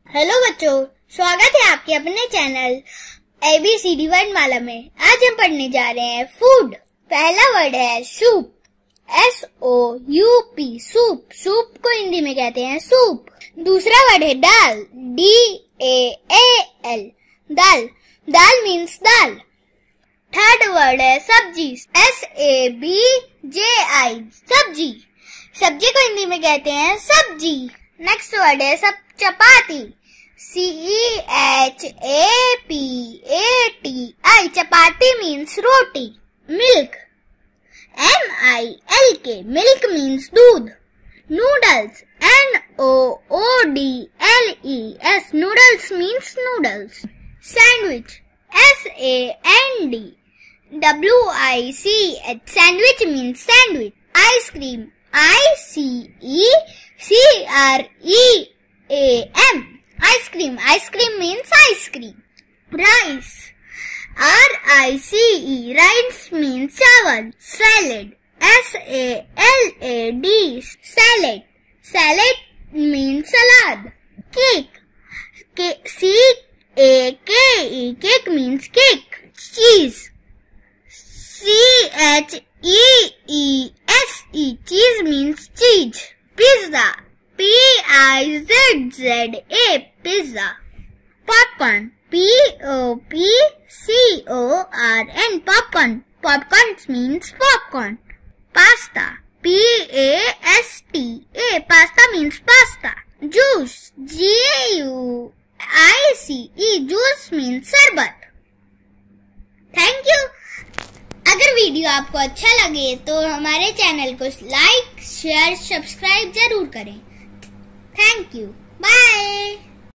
Hello बच्चों, स्वागत है आपके अपने चैनल ABCD वर्णमाला में। आज हम पढ़ने जा रहे हैं फूड। पहला वर्ड है सूप, SOUP, सूप। सूप को हिंदी में कहते हैं सूप। दूसरा वर्ड है दाल, DAL, दाल। दाल मीन्स दाल। थर्ड वर्ड है सब्जी, SABJI, सब्जी। सब्जी को हिंदी में कहते हैं सब्जी। नेक्स्ट वर्ड है चपाती, CHAPATI, चपाती मीन्स रोटी। मिल्क, MILK, मिल्क मीन्स दूध। Noodles, NOODLES, noodles means noodles. Sandwich, SANDWICH, sandwich means sandwich. Ice cream, ICECREAM, ice cream. Ice cream means ice cream. Rice, RICE, rice means चावल। Salad, SALAD, salad. Salad means सलाद। Cake, CAKE, cake means cake. Cheese, CHEESE, cheese means cheese. Pizza, PIZZA, pizza. Popcorn, POPCORN, popcorn. Popcorn means popcorn. Pasta, PASTA, pasta means pasta. Juice, JUICE, juice means शरबत। Thank you. अगर video आपको अच्छा लगे तो हमारे channel को like, share, subscribe जरूर करें। Thank you. बाय।